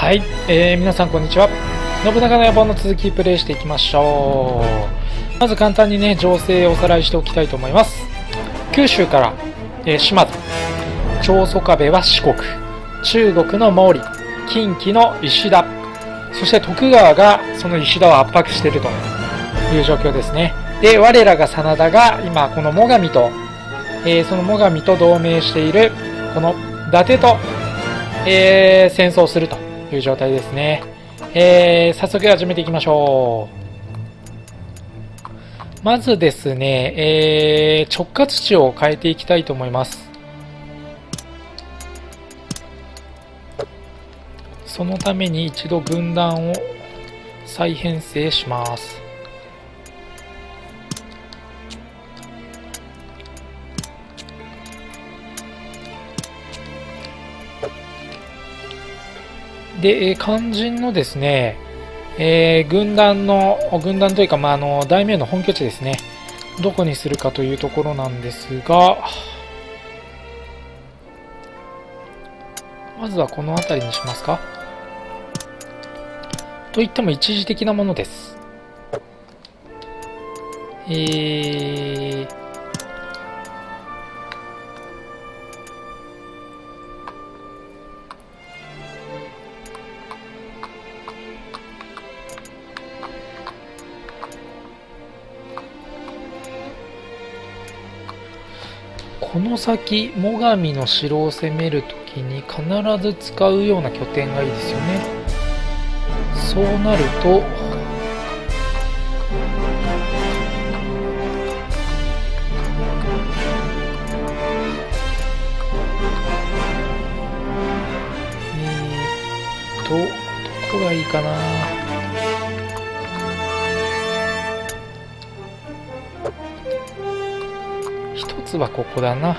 はい、皆さんこんにちは。信長の野望の続きプレイしていきましょう。まず簡単にね、情勢をおさらいしておきたいと思います。九州から、島津、長宗我部は四国、中国の毛利、近畿の石田、そして徳川がその石田を圧迫しているという状況ですね。で、我らが真田が今この最上と、その最上と同盟しているこの伊達と、戦争するという状態ですね。早速始めていきましょう。まずですね、直轄地を変えていきたいと思います。そのために一度軍団を再編成します。で、肝心のですね、軍団というか、大名の本拠地ですね。どこにするかというところなんですが、まずはこの辺りにしますか。といっても一時的なものです。この先、最上の城を攻めるときに必ず使うような拠点がいいですよね。そうなると、どこがいいかな。一つはここだな。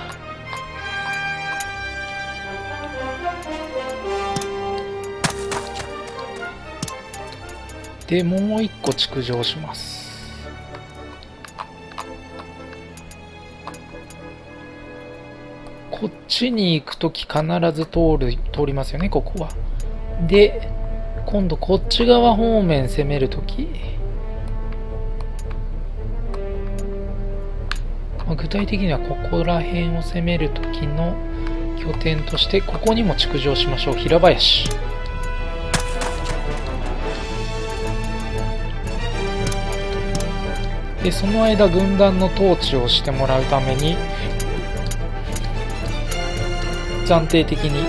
で、もう一個築城します。こっちに行くとき必ず通りますよね、ここは。で、今度こっち側方面攻めるとき、具体的にはここら辺を攻めるときの拠点として、ここにも築城しましょう。平林。で、その間軍団の統治をしてもらうために、暫定的に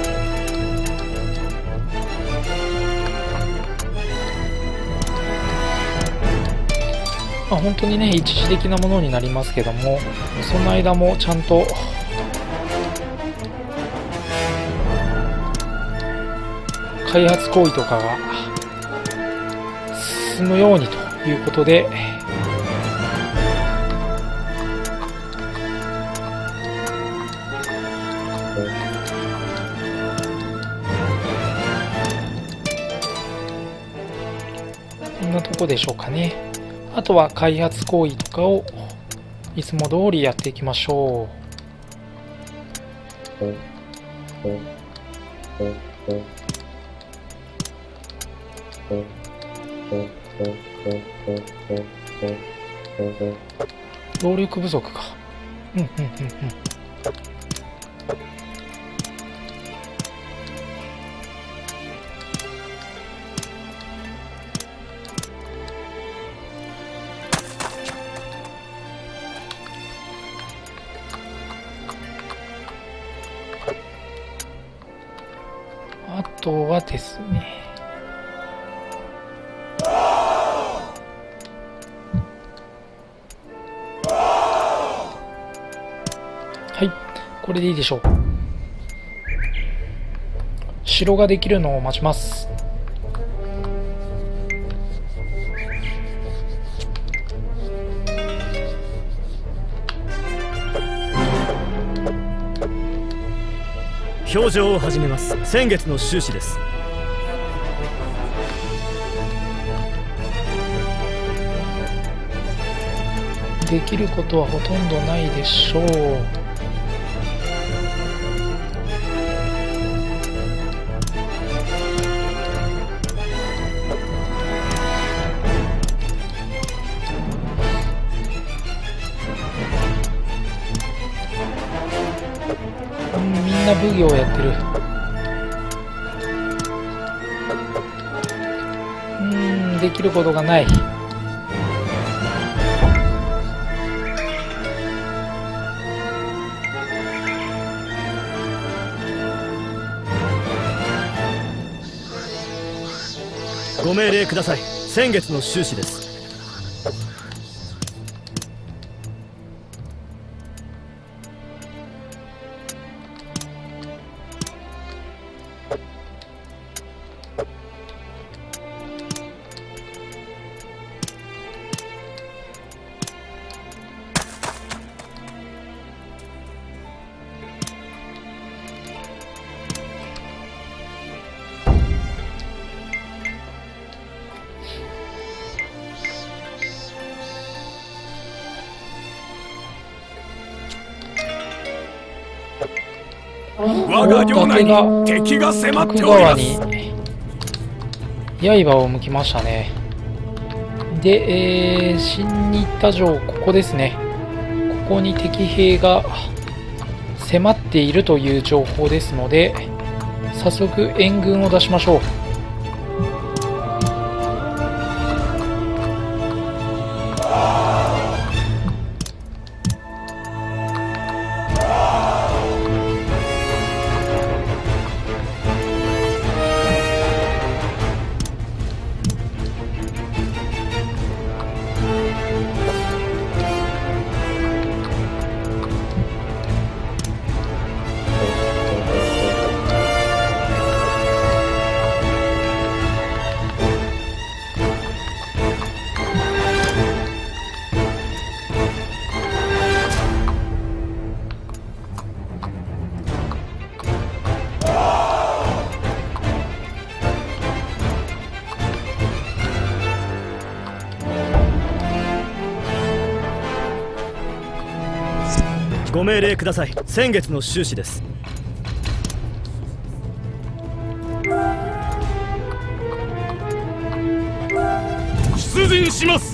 本当にね、一時的なものになりますけども、その間もちゃんと開発行為とかが進むようにということで、こんなとこでしょうかね。あとは開発行為とかをいつも通りやっていきましょう。労力不足か。あとはですね、はい、これでいいでしょう。城ができるのを待ちます。 表情を始めます。先月の収支です。 できることはほとんどないでしょう。 な奉行をやってる。できることがない。 ご命令ください。先月の収支です。 我が領内に敵が迫っております。 刃を向きましたね。で、新新田城、ここですね。ここに敵兵が迫っているという情報ですので、早速援軍を出しましょう。 ご命令ください。先月の収支です。 出陣します。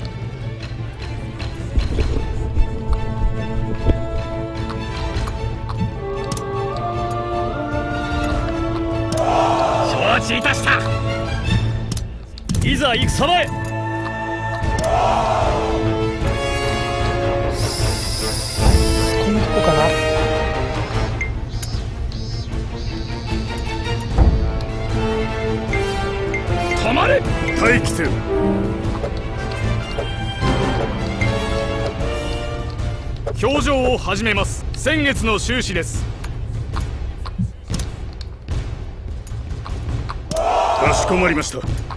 承知いたした。 いざ戦場へ。 このとこかな。 止まれ。待機せよ。表情を始めます。先月の収支です。かしこまりました。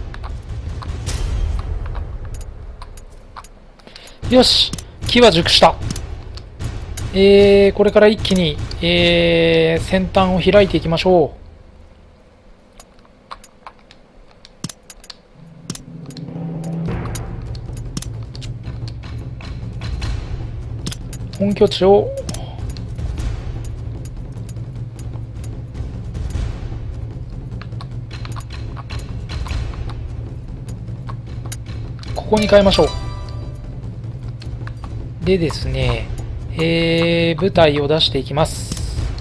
よし、機は熟した。これから一気に、先端を開いていきましょう。本拠地をここに変えましょう。でですね、部隊を出していきます。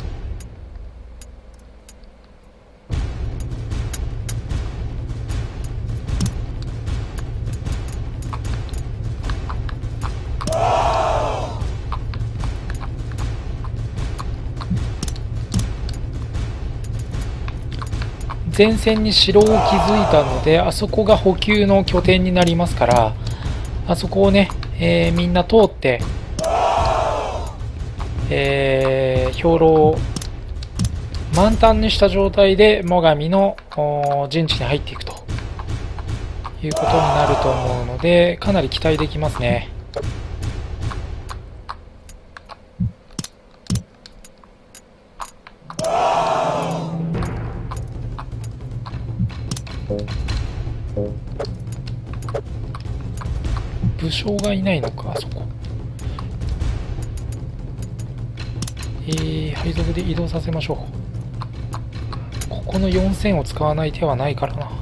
前線に城を築いたので、あそこが補給の拠点になりますから、あそこをね、みんな通って、兵糧を満タンにした状態で最上の陣地に入っていくということになると思うので、かなり期待できますね。武将がいないのか、あそこ。配属で移動させましょう。ここの4000を使わない手はないからな。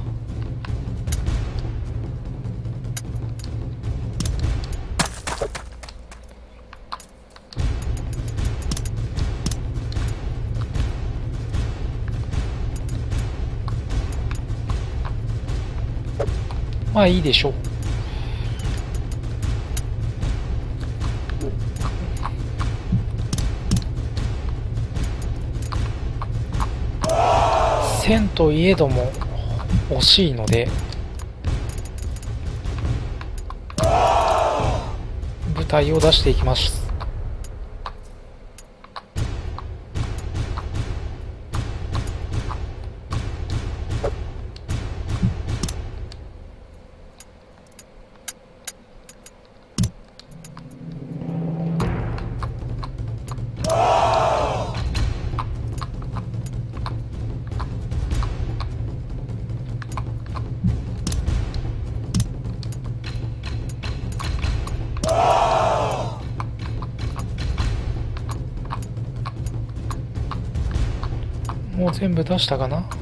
まあいいでしょう。1000といえども惜しいので、部隊を出していきます。もう全部出したかな。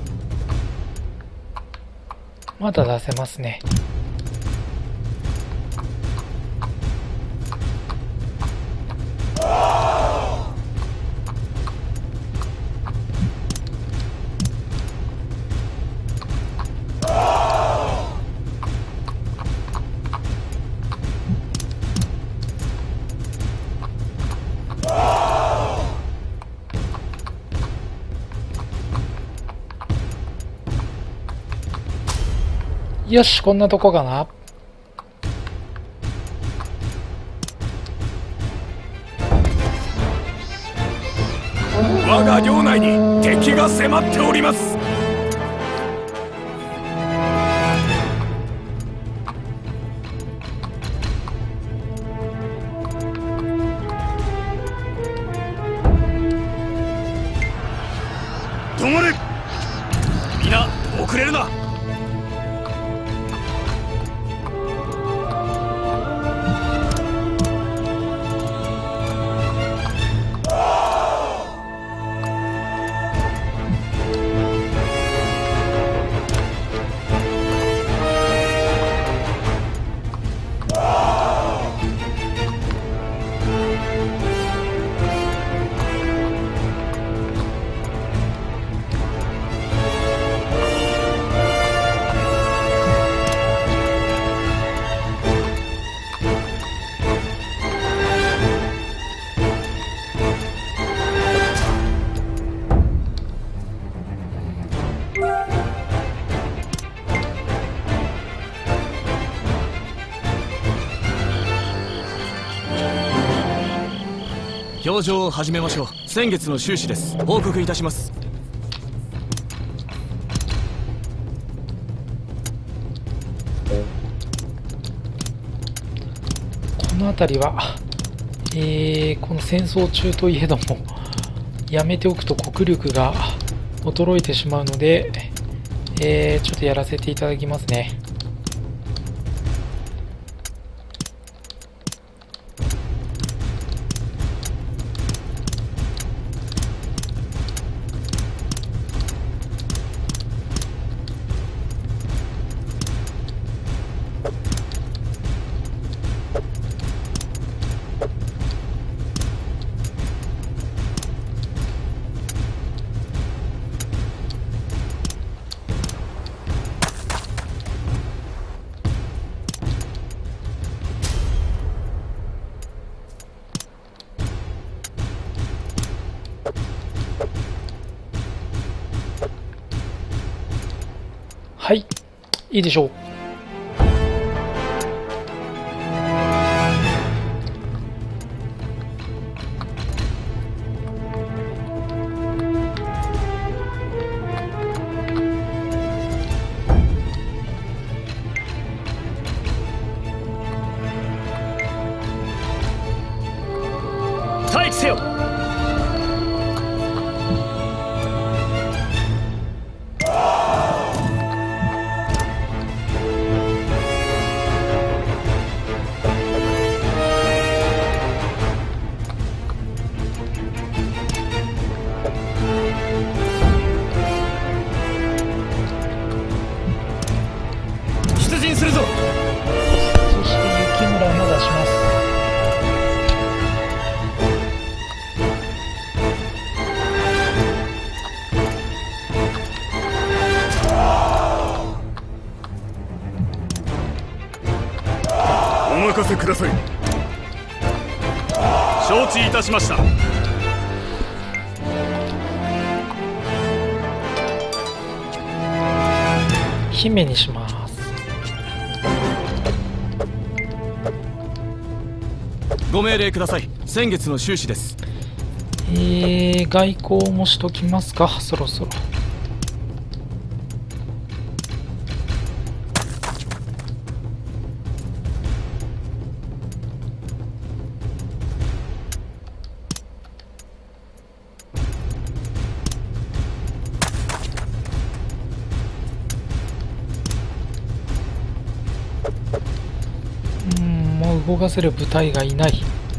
まだ出せますね。よし、こんなとこかな。 我が領内に敵が迫っております。止まれ。皆遅れるな。 表情を始めましょう。先月の収支です。報告いたします。 この辺りは、この戦争中といえどもやめておくと国力が衰えてしまうので、ちょっとやらせていただきますね。はい、いいでしょう。 待機せよ。 任せください。承知いたしました。 姫にします。 ご命令ください。先月の収支です。 外交もしときますか、そろそろ。もう動かせる部隊がいない。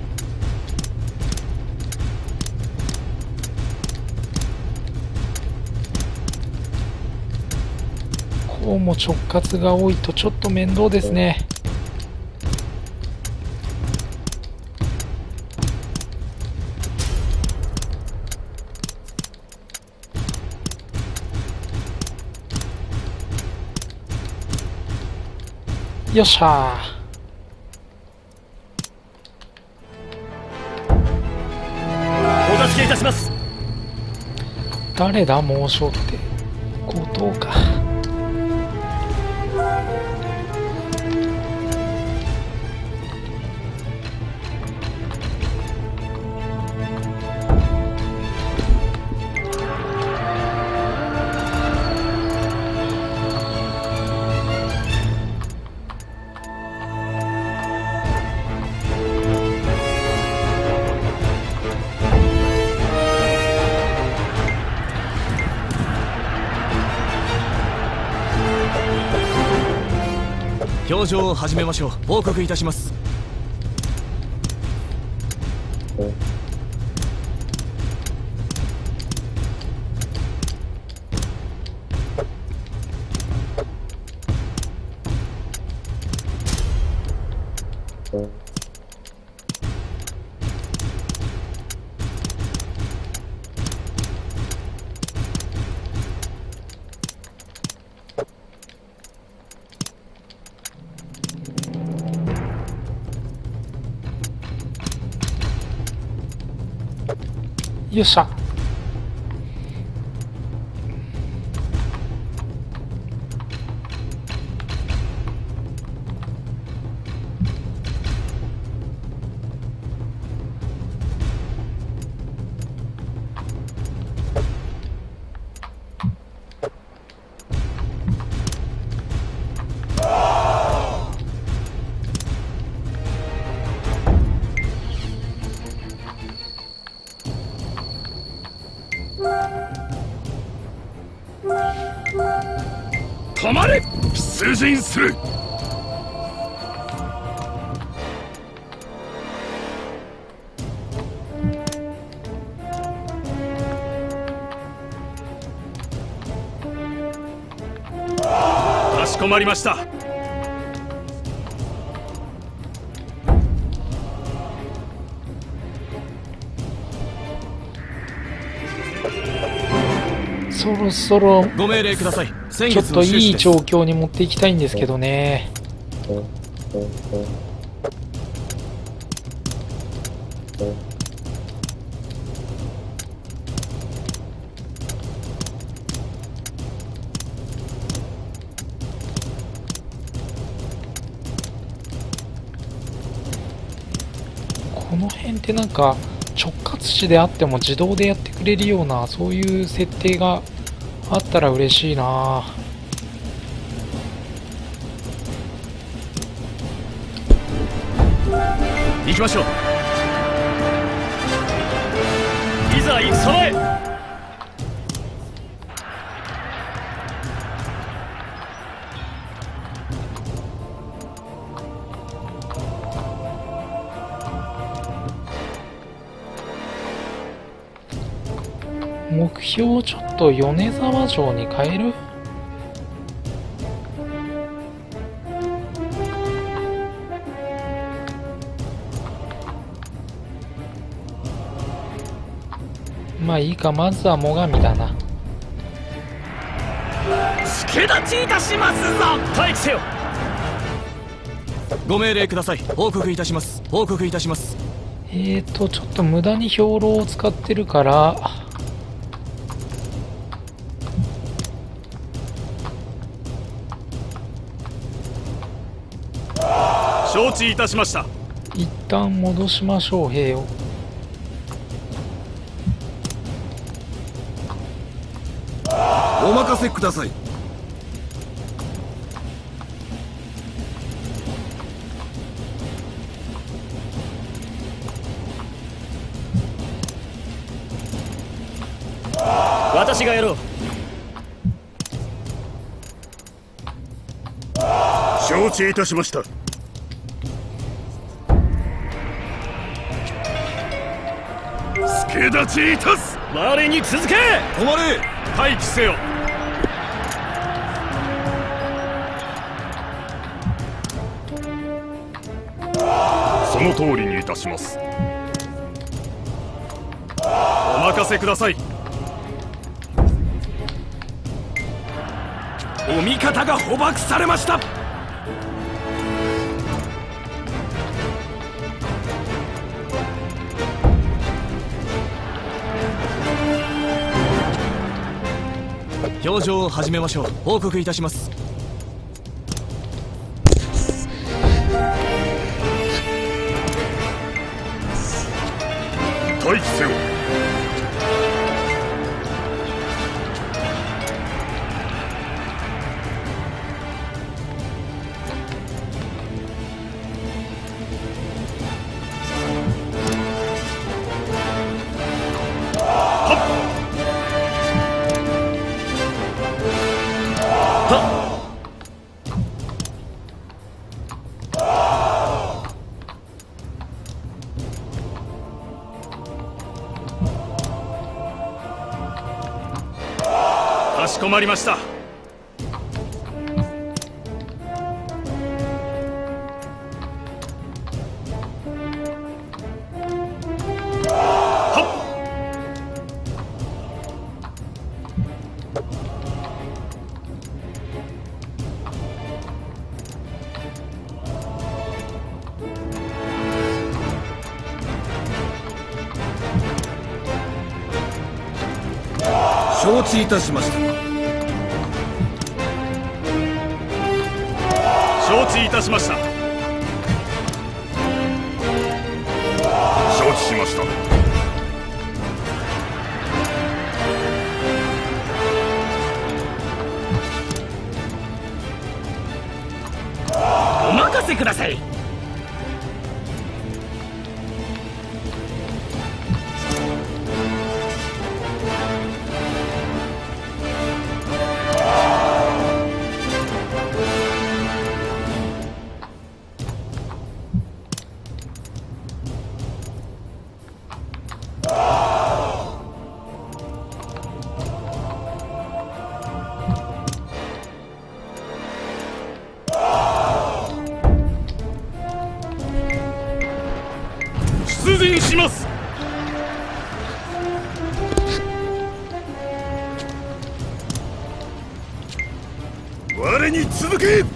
こうも直轄が多いとちょっと面倒ですね。よっしゃー。 お助けいたします。 誰だ猛将って後藤か。 表情を始めましょう。報告いたします。 よっしゃ。 止まれ。出陣する。かしこまりました。 そろそろご命令ください。先ちょっと月の収支です。 いい状況に持っていきたいんですけどね。この辺ってなんか直轄地であっても自動でやってくれるようなそういう設定があったら嬉しいな。 行きましょう。いざ戦へ。 目標をちょっと米沢城に変える。まあいいか、まずは最上だな。 助立ちいたしますぞ。待機せよ。 ご命令ください。報告いたします。報告いたします。 ちょっと無駄に兵糧を使ってるから、 承知いたしました。 一旦戻しましょう、兵を。 お任せください。 私がやろう。 承知いたしました。助立ちいたす。 我に続け。 止まれ。待機せよ。その通りにいたします。お任せください。お味方が捕獲されました。 表情を始めましょう。報告いたします。 待機せよ。かしこまりました。承知いたしました。承知いたしました。承知しました。 お任せください。 出陣します。我に続け。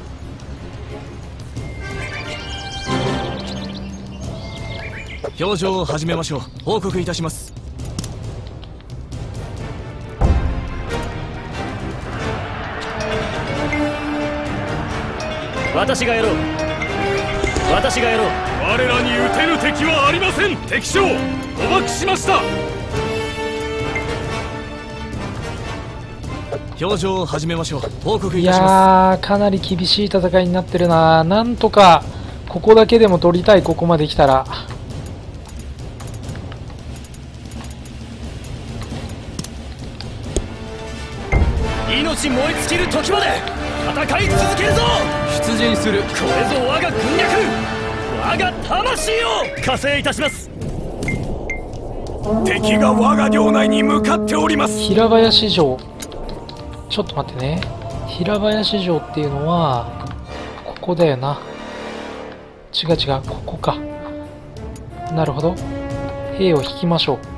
表情を始めましょう。報告いたします。私がやろう。私がやろう。 我らに撃てる敵はありません。敵将捕獲しました。 表情を始めましょう。報告いいたしまやー、かなり厳しい戦いになってるな。なんとかここだけでも取りたい。ここまで来たら。 す。命燃え尽きる時まで戦い続けるぞ。出陣する。これぞ我が軍略、我が魂を加勢いたします。 敵が我が領内に向かっております。 平林城、ちょっと待ってね。平林城っていうのはここだよな。違う違う、ここか。なるほど。兵を引きましょう。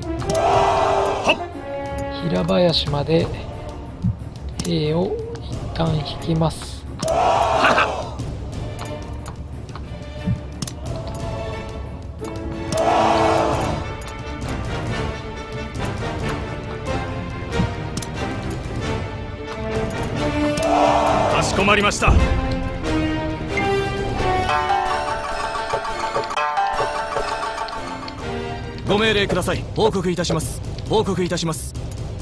平林まで兵を一旦引きます。 かしこまりました。ご命令ください。報告いたします。報告いたします。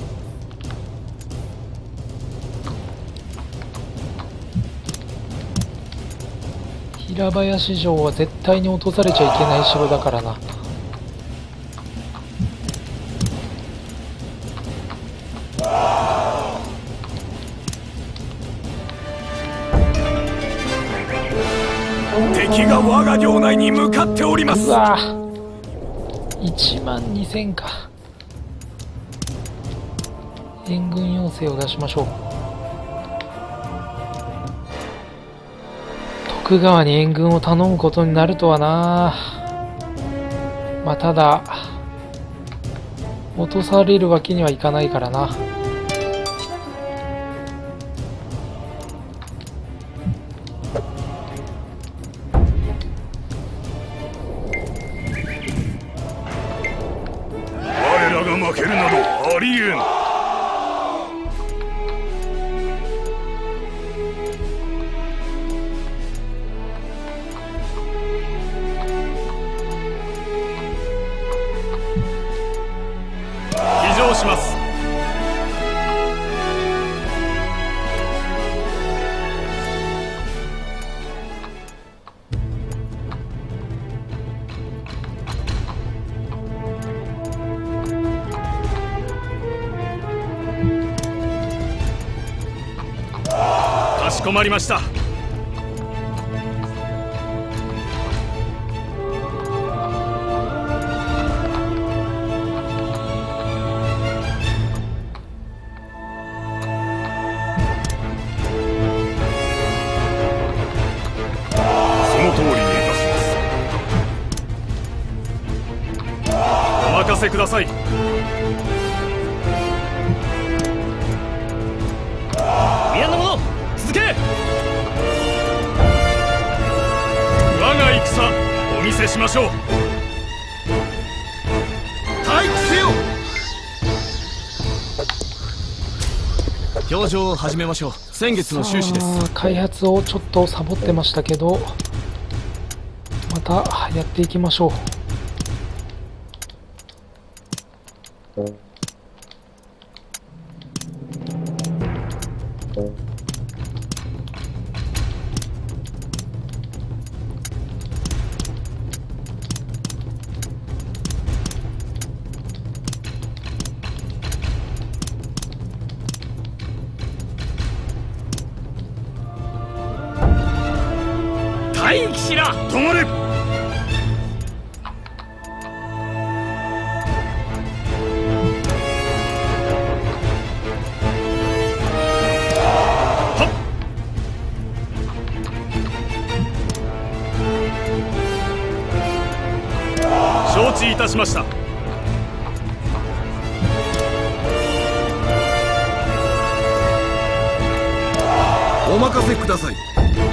平林城は絶対に落とされちゃいけない城だからな。 敵が我が領内に向かっております。 うわ1万2000か。援軍要請を出しましょう。徳川に援軍を頼むことになるとはな。まあただ落とされるわけにはいかないからな。 我らが負けるなどありえん。 騎乗します。かしこまりました。 その通りにいたします。 お任せください。宮の者続け。我が戦お見せしましょう。待機せよ。表情を始めましょう。先月の収支です。 開発をちょっとサボってましたけど、またやっていきましょう。 待機しろ。 止まれ。 承知いたしました。 お任せください。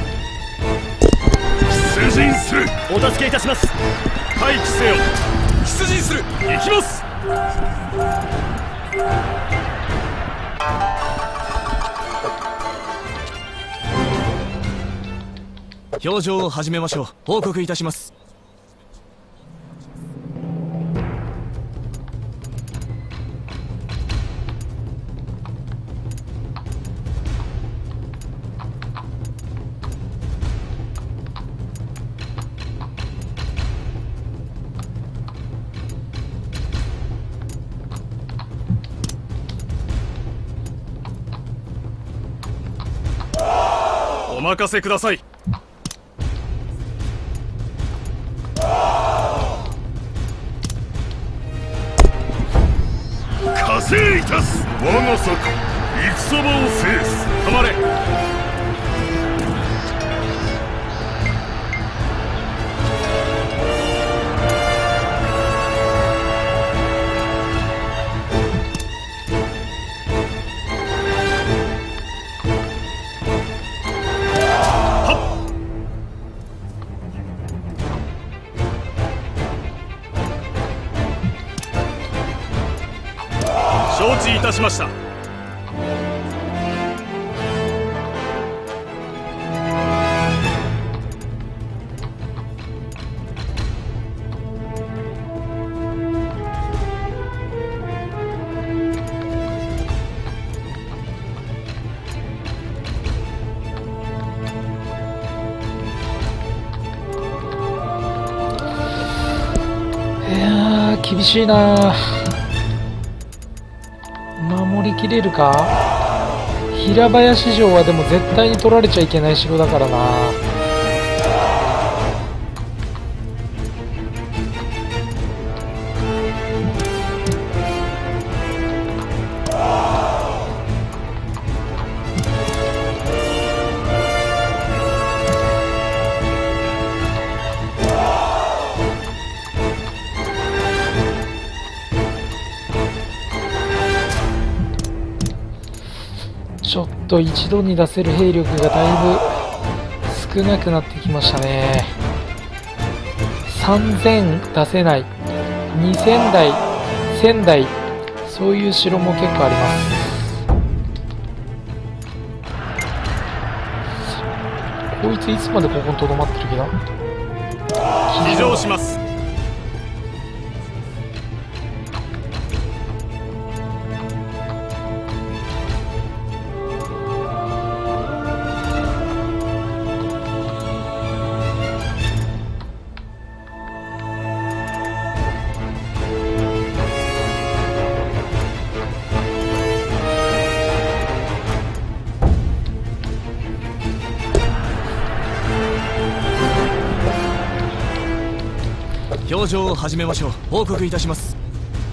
出陣する。 お助けいたします。待機せよ。 出陣する。 行きます。表情を始めましょう。報告いたします。お任せください。 加勢いたす。我が策戦場を制す。 止まれ。 たしました。 いやー厳しいな。守りきれるか。平林城はでも絶対に取られちゃいけない城だからな。ちょっと一度に出せる兵力がだいぶ少なくなってきましたね。3000出せない、2000台、1000台、そういう城も結構あります。こいついつまでここにとどまってる気だ。 騎乗します。 表情を始めましょう。報告いたします。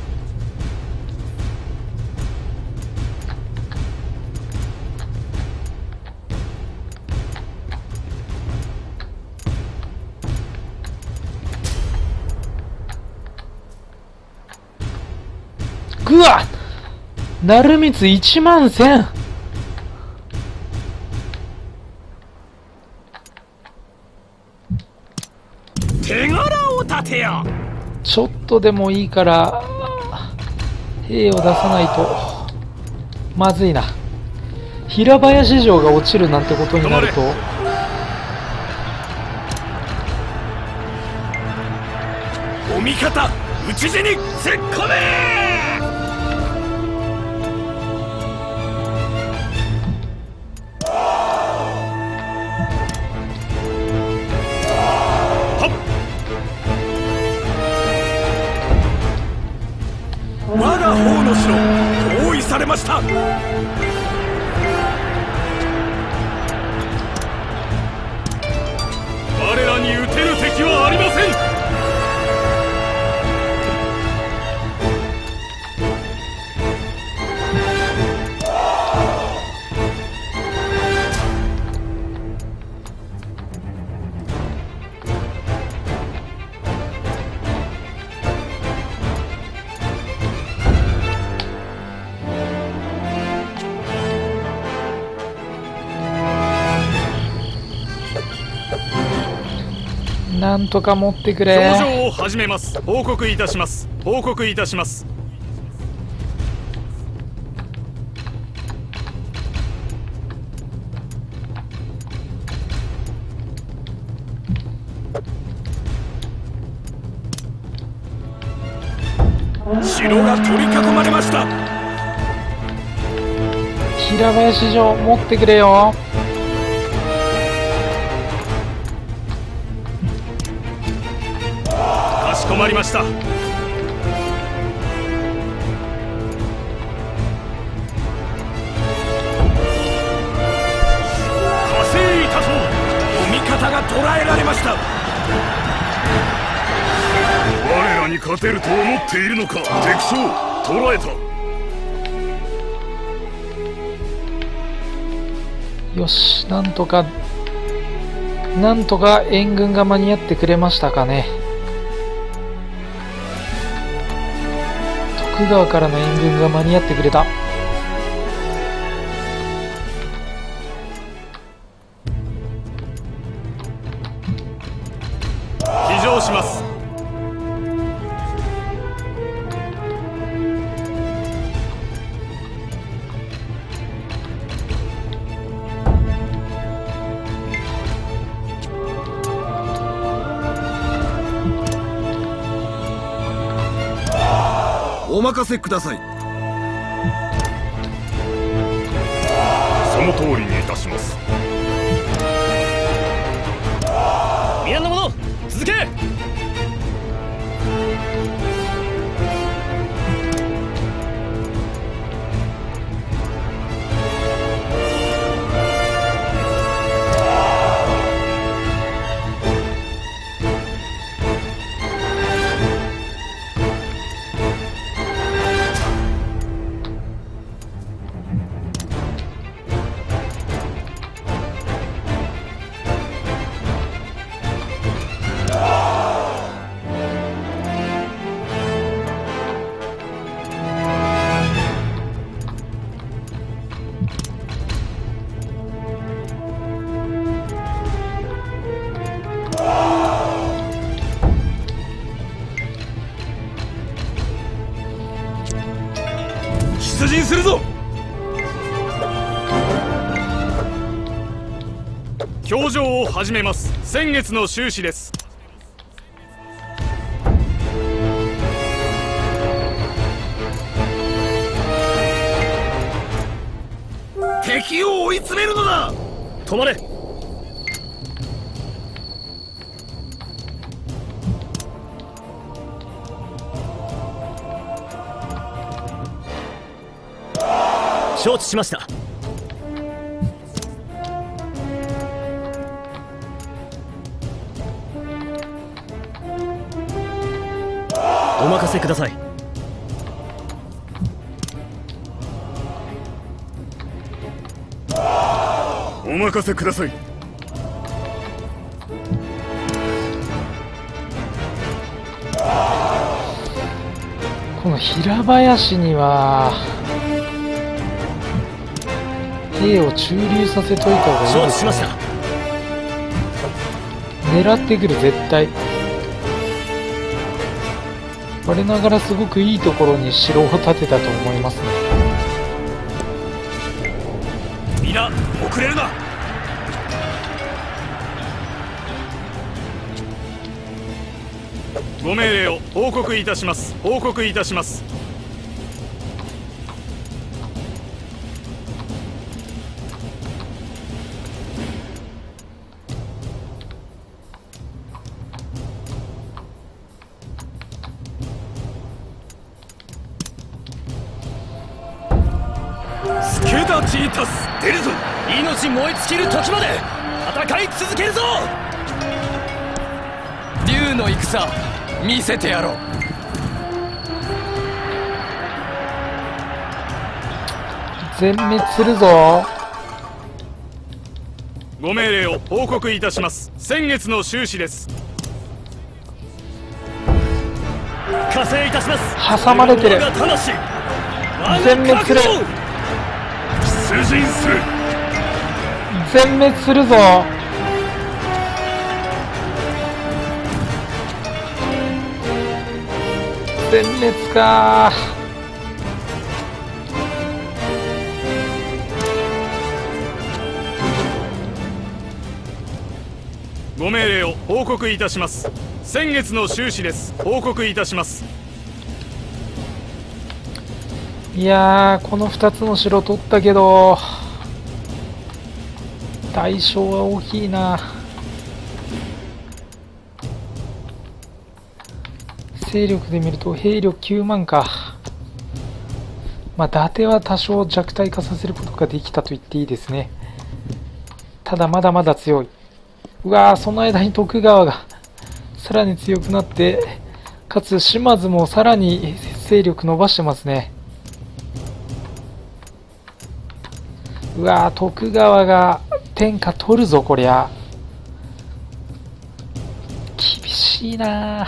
ぐわっ、鳴光1万1000。 手柄を立てよ。 ちょっとでもいいから兵を出さないとまずいな。平林城が落ちるなんてことになるとお味方討ち死に突っ込め。我が方の城包囲されました。我らに撃てる敵はありません。 なんとか持ってくれ。 表情を始めます。報告いたします。報告いたします。城が取り囲まれました。 平林城持ってくれよ。 かしこまりました。加勢いたそう。お味方が捕らえられました。我らに勝てると思っているのか。敵将捕らえた。 よし、なんとか援軍が間に合ってくれましたかね。徳川からの援軍が間に合ってくれた。 騎乗します。 お任せください。 その通りにいたします。 宮の者続け。 出陣するぞ。 教場を始めます。先月の収支です。 敵を追い詰めるのだ。 止まれ。承知しました。お任せください。 お任せください。 この平林には兵を駐留させといた方がいい承ですね。 知しました。 狙ってくる、絶対。我ながらすごくいいところに城を建てたと思いますね。 皆遅れるな。 ご命令を報告いたします。報告いたします。 助太刀いたす。出るぞ。 命燃え尽きる時まで戦い続けるぞ。竜の戦見せてやろう。 全滅するぞ。 ご命令を報告いたします。先月の収支です。 加勢いたします。 挟まれてる。 我が魂、 全滅する。 出陣する。 全滅するぞ。全滅か。 ご命令を報告いたします。先月の収支です。報告いたします。 いやー、この2つの城取ったけど代償は大きいな。勢力で見ると兵力9万か。まあ伊達は多少弱体化させることができたと言っていいですね。ただまだまだ強い。うわー、その間に徳川がさらに強くなって、かつ島津もさらに勢力伸ばしてますね。うわー、徳川が天下取るぞ、こりゃ。厳しいな。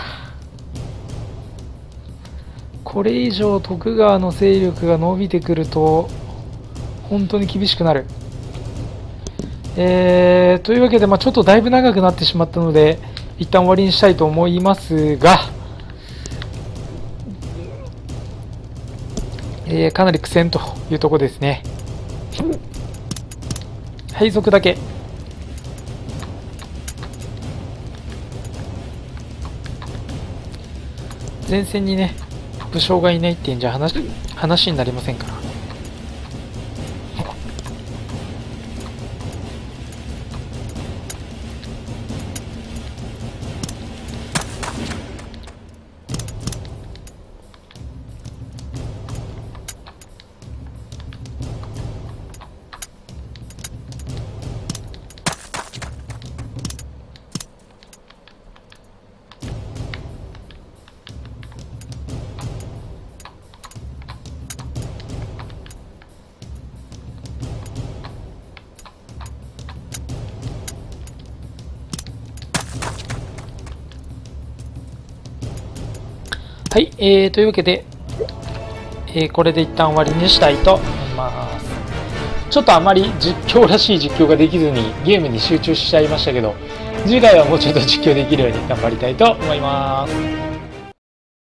これ以上徳川の勢力が伸びてくると本当に厳しくなる。というわけで、ちょっとだいぶ長くなってしまったので一旦終わりにしたいと思いますが、かなり苦戦というところですね。配属だけ。前線にね武将がいないってんじゃ話になりませんから。はい、というわけで、これで一旦終わりにしたいと思います。ちょっとあまり実況らしい実況ができずにゲームに集中しちゃいましたけど、次回はもうちょっと実況できるように頑張りたいと思います。